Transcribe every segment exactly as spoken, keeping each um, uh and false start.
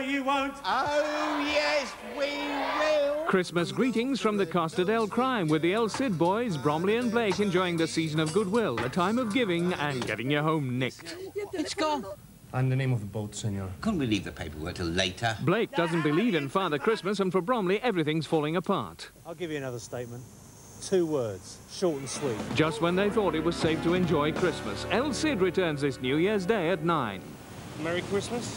say you won't. Oh, yes, we will. Christmas greetings from the Costadel Crime with the El Cid boys, Bromley and Blake, enjoying the season of goodwill, a time of giving and getting your home nicked. It's gone. And the name of the boat, senor. Couldn't we leave the paperwork till later? Blake doesn't believe in Father Christmas, and for Bromley, everything's falling apart. I'll give you another statement. Two words, short and sweet. Just when they thought it was safe to enjoy Christmas, El Cid returns this New Year's Day at nine. Merry Christmas.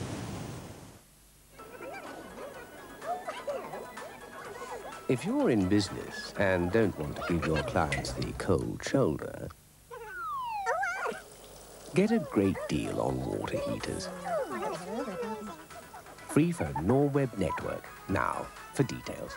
If you're in business and don't want to give your clients the cold shoulder, get a great deal on water heaters. Freefone Network, now for details.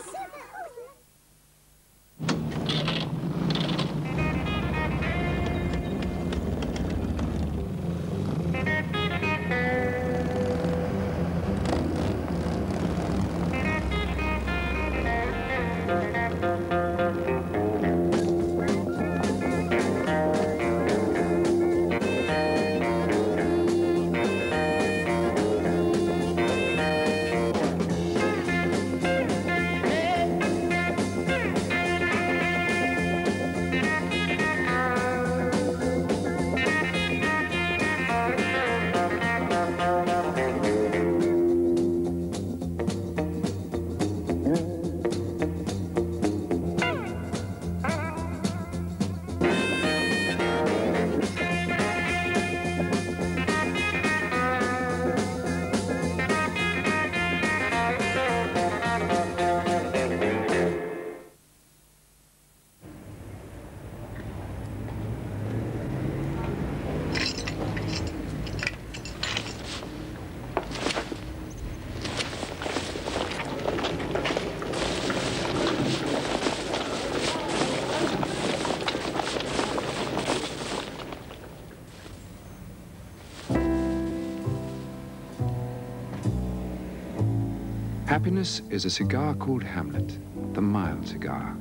Happiness is a cigar called Hamlet, the mild cigar.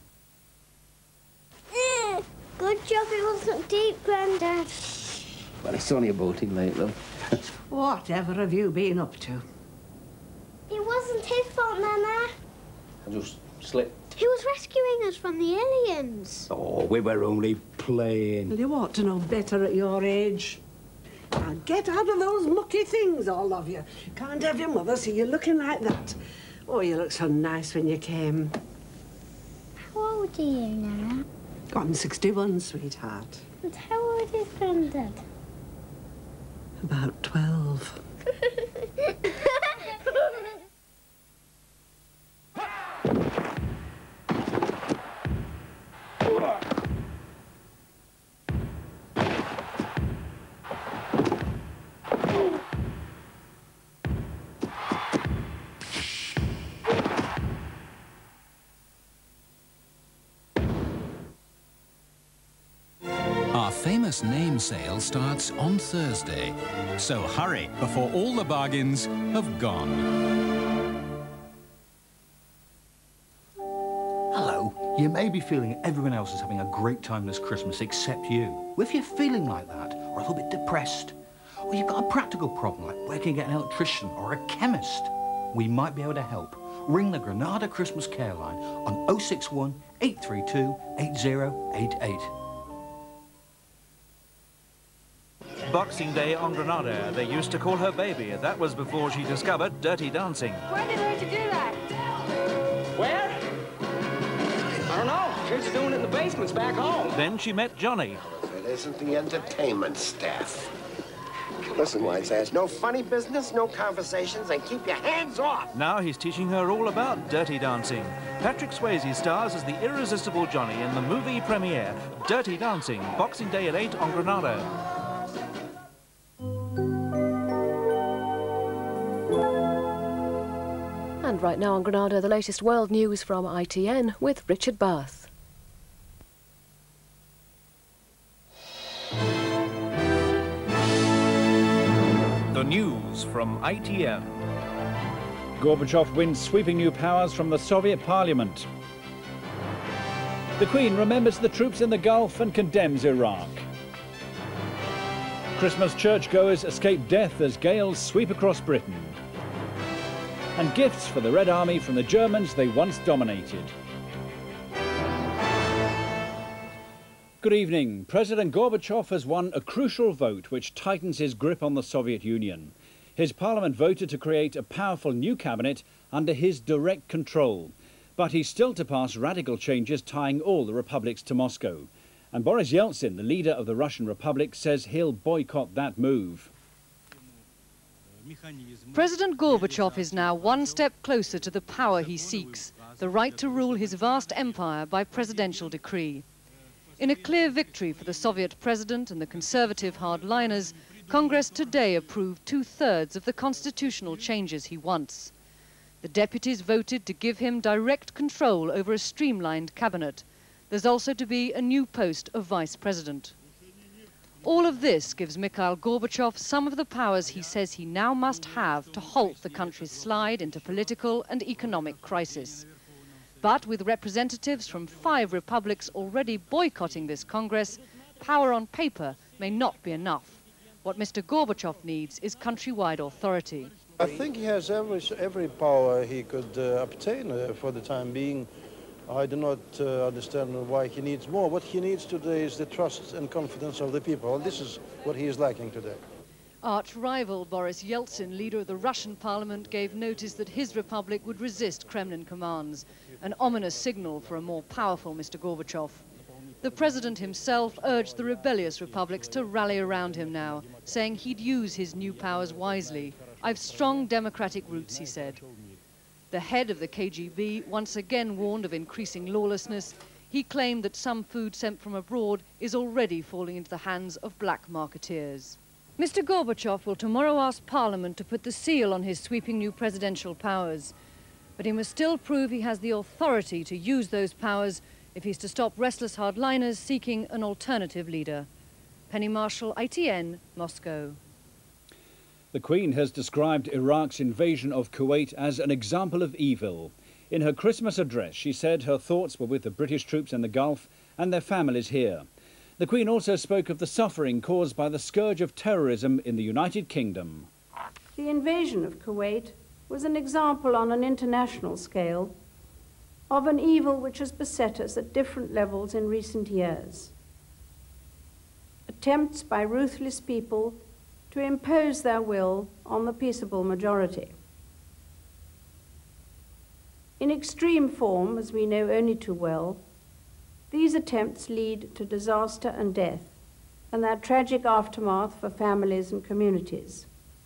Mm, good job it wasn't deep, Grandad. Well, it's only a boating late, love. Whatever have you been up to? It wasn't his fault, Nana. I just slipped. He was rescuing us from the aliens. Oh, we were only playing. Well, you ought to know better at your age. Now, get out of those mucky things, all of you. Can't have your mother see you looking like that. Oh, you look so nice when you came. How old are you, Nana? I'm sixty-one, sweetheart. But how old is Grandad? About twelve. Our famous name sale starts on Thursday, so hurry before all the bargains have gone. Hello. You may be feeling everyone else is having a great time this Christmas except you. Well, if you're feeling like that, or a little bit depressed, or you've got a practical problem like where can you get an electrician or a chemist, we might be able to help. Ring the Granada Christmas Care line on oh six one, eight three two, eight oh eight eight. Boxing Day on Granada. They used to call her baby. That was before she discovered Dirty Dancing. Where did they learn to do that? Where? I don't know. Kids are doing it in the basements back home. Then she met Johnny. It isn't the entertainment staff. Listen, wise ass, no funny business, no conversations, and keep your hands off. Now he's teaching her all about Dirty Dancing. Patrick Swayze stars as the irresistible Johnny in the movie premiere, Dirty Dancing, Boxing Day at eight on Granada. And right now on Granada, the latest world news from I T N with Richard Bath. The news from I T N. Gorbachev wins sweeping new powers from the Soviet Parliament. The Queen remembers the troops in the Gulf and condemns Iraq. Christmas churchgoers escape death as gales sweep across Britain. And gifts for the Red Army from the Germans they once dominated. Good evening. President Gorbachev has won a crucial vote which tightens his grip on the Soviet Union. His parliament voted to create a powerful new cabinet under his direct control. But he's still to pass radical changes tying all the republics to Moscow. And Boris Yeltsin, the leader of the Russian Republic, says he'll boycott that move. President Gorbachev is now one step closer to the power he seeks, the right to rule his vast empire by presidential decree. In a clear victory for the Soviet president and the conservative hardliners, Congress today approved two-thirds of the constitutional changes he wants. The deputies voted to give him direct control over a streamlined cabinet. There's also to be a new post of vice president. All of this gives Mikhail Gorbachev some of the powers he says he now must have to halt the country's slide into political and economic crisis. But with representatives from five republics already boycotting this Congress, power on paper may not be enough. What Mister Gorbachev needs is countrywide authority. I think he has every, every power he could uh, obtain uh, for the time being. I do not uh, understand why he needs more. What he needs today is the trust and confidence of the people. And this is what he is lacking today. Arch-rival Boris Yeltsin, leader of the Russian parliament, gave notice that his republic would resist Kremlin commands, an ominous signal for a more powerful Mister Gorbachev. The president himself urged the rebellious republics to rally around him now, saying he'd use his new powers wisely. "I've strong democratic roots," he said. The head of the K G B once again warned of increasing lawlessness. He claimed that some food sent from abroad is already falling into the hands of black marketeers. Mister Gorbachev will tomorrow ask Parliament to put the seal on his sweeping new presidential powers. But he must still prove he has the authority to use those powers if he's to stop restless hardliners seeking an alternative leader. Penny Marshall, I T N, Moscow. The Queen has described Iraq's invasion of Kuwait as an example of evil. In her Christmas address, she said her thoughts were with the British troops in the Gulf and their families here. The Queen also spoke of the suffering caused by the scourge of terrorism in the United Kingdom. The invasion of Kuwait was an example on an international scale of an evil which has beset us at different levels in recent years. Attempts by ruthless people to impose their will on the peaceable majority. In extreme form, as we know only too well, these attempts lead to disaster and death, and their tragic aftermath for families and communities.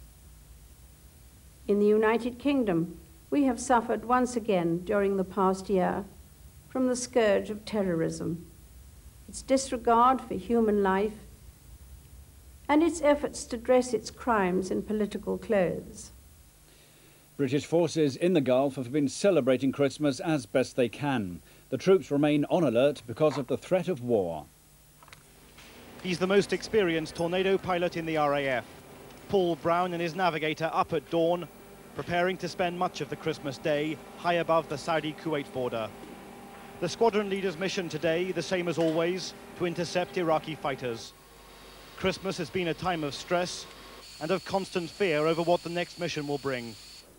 In the United Kingdom, we have suffered once again during the past year from the scourge of terrorism, its disregard for human life, and its efforts to dress its crimes in political clothes. British forces in the Gulf have been celebrating Christmas as best they can. The troops remain on alert because of the threat of war. He's the most experienced tornado pilot in the R A F. Paul Brown and his navigator up at dawn, preparing to spend much of the Christmas day high above the Saudi-Kuwait border. The squadron leader's mission today, the same as always, to intercept Iraqi fighters. Christmas has been a time of stress and of constant fear over what the next mission will bring.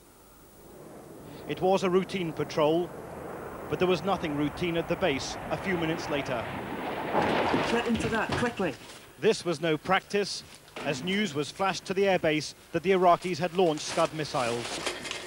It was a routine patrol, but there was nothing routine at the base a few minutes later. Get into that, quickly. This was no practice, as news was flashed to the airbase that the Iraqis had launched Scud missiles.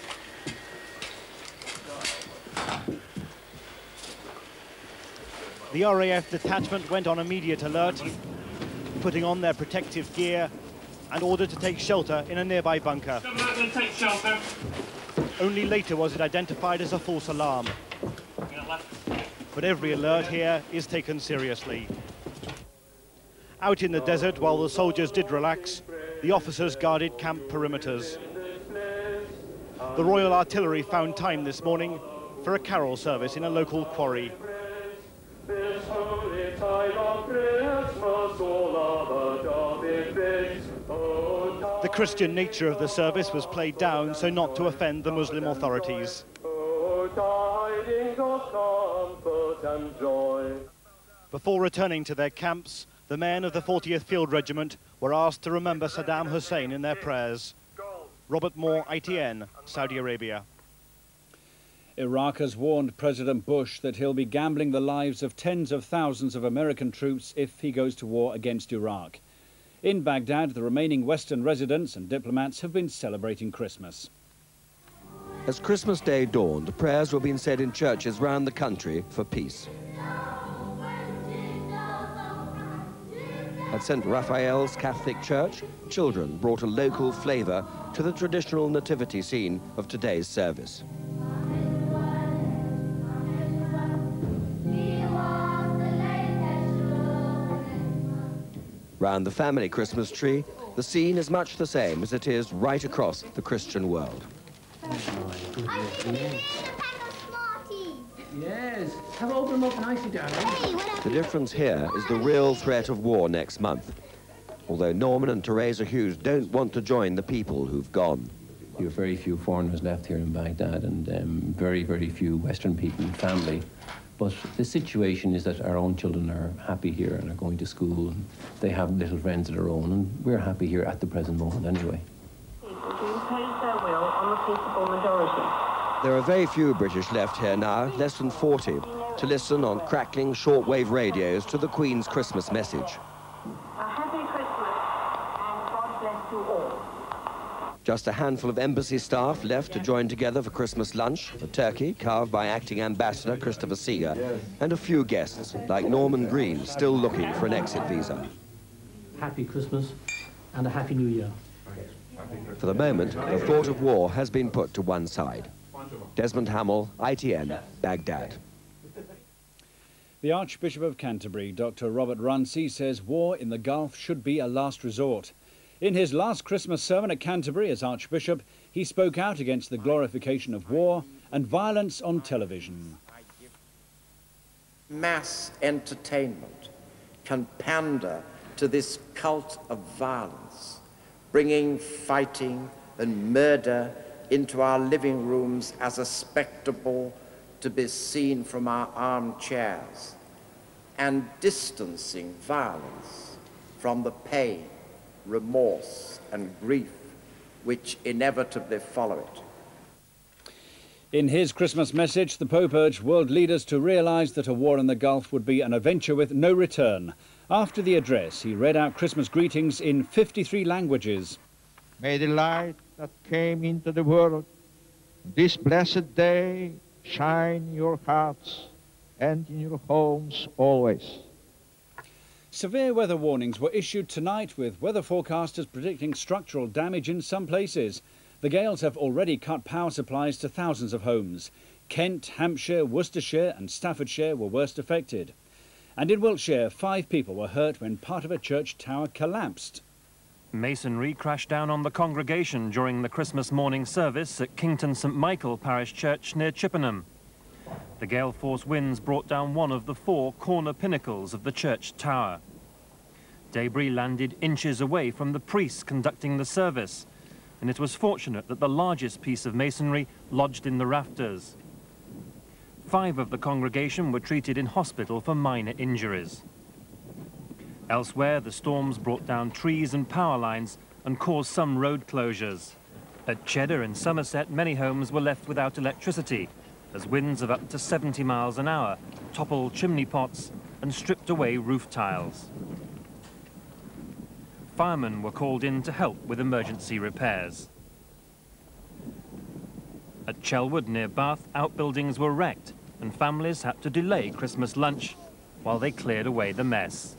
The R A F detachment went on immediate alert, putting on their protective gear and ordered to take shelter in a nearby bunker. Take shelter. Only later was it identified as a false alarm. But every alert here is taken seriously. Out in the desert, while the soldiers did relax, the officers guarded camp perimeters. The Royal Artillery found time this morning for a carol service in a local quarry. This holy time of Christmas, all of a job in base. The Christian nature of the service was played down so not to offend the Muslim authorities. Before returning to their camps, the men of the fortieth Field Regiment were asked to remember Saddam Hussein in their prayers. Robert Moore, I T N, Saudi Arabia. Iraq has warned President Bush that he'll be gambling the lives of tens of thousands of American troops if he goes to war against Iraq. In Baghdad, the remaining Western residents and diplomats have been celebrating Christmas. As Christmas Day dawned, prayers were being said in churches round the country for peace. At Saint Raphael's Catholic Church, children brought a local flavour to the traditional nativity scene of today's service. Round the family Christmas tree, the scene is much the same as it is right across the Christian world. Yes, have open them up nicely, darling. The difference here is the real threat of war next month. Although Norman and Teresa Hughes don't want to join the people who've gone. You have very few foreigners left here in Baghdad and um, very, very few Western people and family. But the situation is that our own children are happy here and are going to school. They have little friends of their own, and we're happy here at the present moment anyway. People to impose their will on the peaceable majority. There are very few British left here now, less than forty, to listen on crackling shortwave radios to the Queen's Christmas message. A happy Christmas and God bless you all. Just a handful of embassy staff left to join together for Christmas lunch, a turkey carved by acting ambassador Christopher Seeger, and a few guests, like Norman Green, still looking for an exit visa. Happy Christmas and a Happy New Year. For the moment, the thought of war has been put to one side. Desmond Hamill, I T N, Baghdad. The Archbishop of Canterbury, Doctor Robert Runcie, says war in the Gulf should be a last resort. In his last Christmas sermon at Canterbury as Archbishop, he spoke out against the glorification of war and violence on television. Mass entertainment can pander to this cult of violence, bringing fighting and murder into our living rooms as a spectacle to be seen from our armchairs, and distancing violence from the pain, remorse, and grief which inevitably follow it. In his Christmas message, the Pope urged world leaders to realise that a war in the Gulf would be an adventure with no return. After the address, he read out Christmas greetings in fifty-three languages. May the light that came into the world this blessed day shine in your hearts and in your homes always. Severe weather warnings were issued tonight, with weather forecasters predicting structural damage in some places. The gales have already cut power supplies to thousands of homes. Kent, Hampshire, Worcestershire and Staffordshire were worst affected. And in Wiltshire, five people were hurt when part of a church tower collapsed. Masonry crashed down on the congregation during the Christmas morning service at Kington St Michael Parish Church near Chippenham. The gale force winds brought down one of the four corner pinnacles of the church tower. Debris landed inches away from the priests conducting the service, and it was fortunate that the largest piece of masonry lodged in the rafters. Five of the congregation were treated in hospital for minor injuries. Elsewhere, the storms brought down trees and power lines and caused some road closures. At Cheddar in Somerset, many homes were left without electricity, as winds of up to seventy miles an hour toppled chimney pots and stripped away roof tiles. Firemen were called in to help with emergency repairs. At Chelwood near Bath, outbuildings were wrecked and families had to delay Christmas lunch while they cleared away the mess.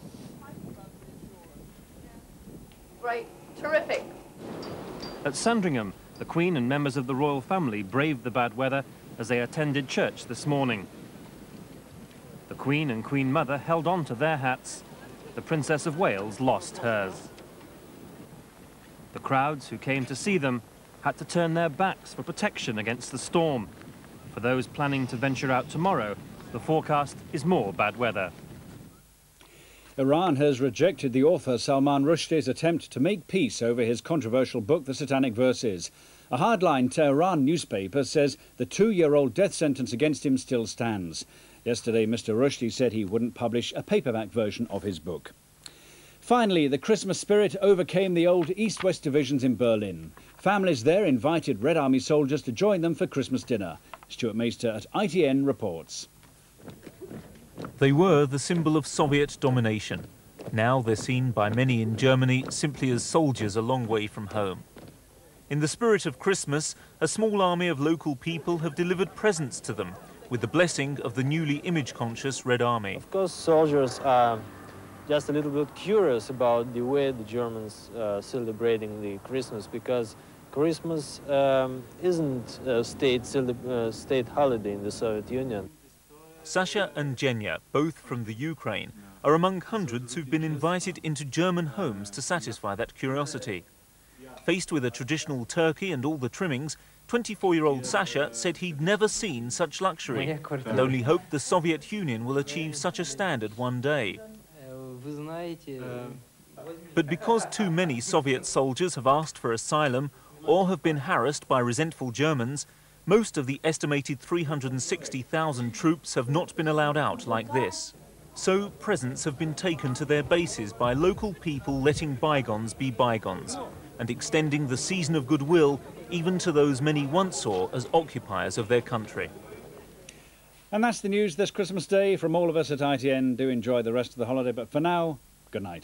Right, terrific. At Sandringham, the Queen and members of the royal family braved the bad weather as they attended church this morning. The Queen and Queen Mother held on to their hats. The Princess of Wales lost hers. The crowds who came to see them had to turn their backs for protection against the storm. For those planning to venture out tomorrow, the forecast is more bad weather. Iran has rejected the author Salman Rushdie's attempt to make peace over his controversial book, The Satanic Verses. A hardline Tehran newspaper says the two-year-old death sentence against him still stands. Yesterday, Mister Rushdie said he wouldn't publish a paperback version of his book. Finally, the Christmas spirit overcame the old East-West divisions in Berlin. Families there invited Red Army soldiers to join them for Christmas dinner. Stuart Meister at I T N reports. They were the symbol of Soviet domination. Now they're seen by many in Germany simply as soldiers a long way from home. In the spirit of Christmas, a small army of local people have delivered presents to them, with the blessing of the newly image-conscious Red Army. Of course, soldiers are just a little bit curious about the way the Germans are celebrating the Christmas, because Christmas um, isn't a state, uh, state holiday in the Soviet Union. Sasha and Genya, both from the Ukraine, are among hundreds who've been invited into German homes to satisfy that curiosity. Faced with a traditional turkey and all the trimmings, twenty-four-year-old Sasha said he'd never seen such luxury and only hoped the Soviet Union will achieve such a standard one day. But because too many Soviet soldiers have asked for asylum or have been harassed by resentful Germans, most of the estimated three hundred sixty thousand troops have not been allowed out like this. So presents have been taken to their bases by local people letting bygones be bygones and extending the season of goodwill even to those many once saw as occupiers of their country. And that's the news this Christmas Day from all of us at I T N. Do enjoy the rest of the holiday, but for now, good night.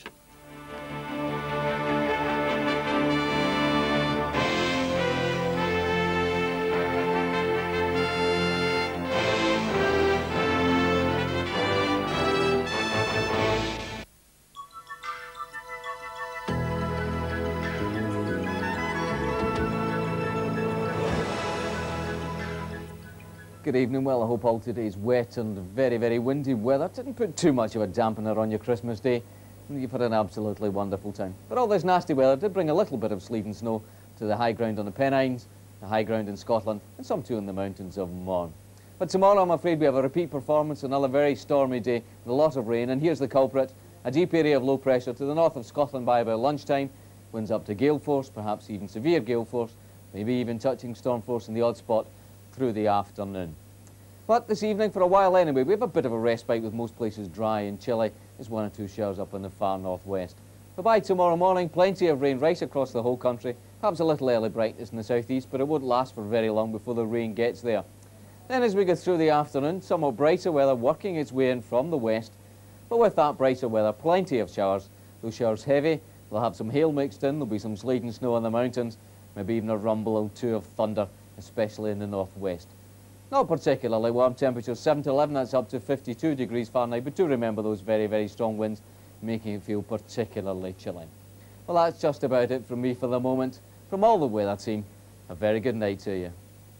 Good evening. Well, I hope all today's wet and very, very windy weather didn't put too much of a dampener on your Christmas day, and you've had an absolutely wonderful time. But all this nasty weather did bring a little bit of sleet and snow to the high ground on the Pennines, the high ground in Scotland, and some too in the mountains of Mourne. But tomorrow, I'm afraid, we have a repeat performance, another very stormy day with a lot of rain, and here's the culprit. A deep area of low pressure to the north of Scotland by about lunchtime, winds up to gale force, perhaps even severe gale force, maybe even touching storm force in the odd spot through the afternoon. But this evening, for a while anyway, we have a bit of a respite with most places dry and chilly. There's one or two showers up in the far northwest. But by tomorrow morning, plenty of rain right across the whole country. Perhaps a little early brightness in the southeast, but it won't last for very long before the rain gets there. Then as we go through the afternoon, somewhat brighter weather working its way in from the west. But with that brighter weather, plenty of showers. Those showers heavy, they'll have some hail mixed in, there'll be some sleet and snow on the mountains, maybe even a rumble or two of thunder, especially in the northwest. Not particularly warm temperatures, seven to eleven, that's up to fifty-two degrees Fahrenheit, but do remember those very, very strong winds, making it feel particularly chilling. Well, that's just about it from me for the moment. From all the weather team, a very good night to you.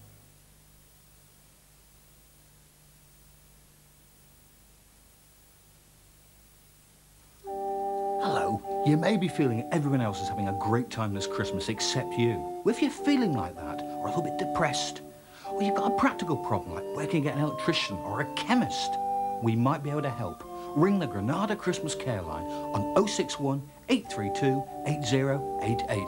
Hello. You may be feeling everyone else is having a great time this Christmas except you. Well, if you're feeling like that, or a little bit depressed, or you've got a practical problem like where can you get an electrician or a chemist, we might be able to help. Ring the Granada Christmas Careline on oh six one, eight three two, eight oh eight eight.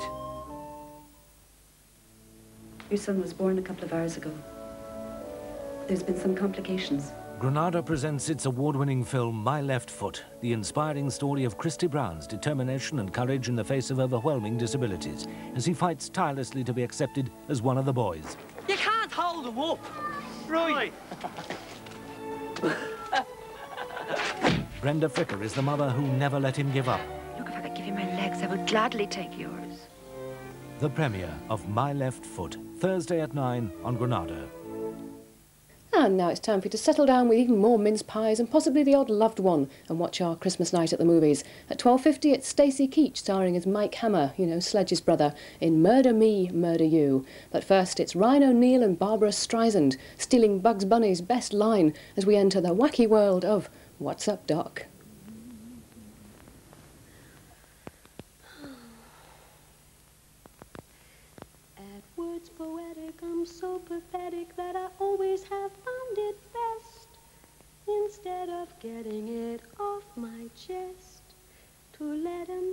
Your son was born a couple of hours ago. There's been some complications. Granada presents its award-winning film, My Left Foot, the inspiring story of Christy Brown's determination and courage in the face of overwhelming disabilities, as he fights tirelessly to be accepted as one of the boys. You can't hold them up. Right. Brenda Fricker is the mother who never let him give up. Look, if I could give you my legs, I would gladly take yours. The premiere of My Left Foot, Thursday at nine on Granada. And now it's time for you to settle down with even more mince pies and possibly the odd loved one and watch our Christmas night at the movies. At twelve fifty, it's Stacey Keach starring as Mike Hammer, you know, Sledge's brother, in Murder Me, Murder You. But first, it's Ryan O'Neill and Barbara Streisand stealing Bugs Bunny's best line as we enter the wacky world of What's Up, Doc? Words poetic, I'm so pathetic that I always have found it best, instead of getting it off my chest, to let 'em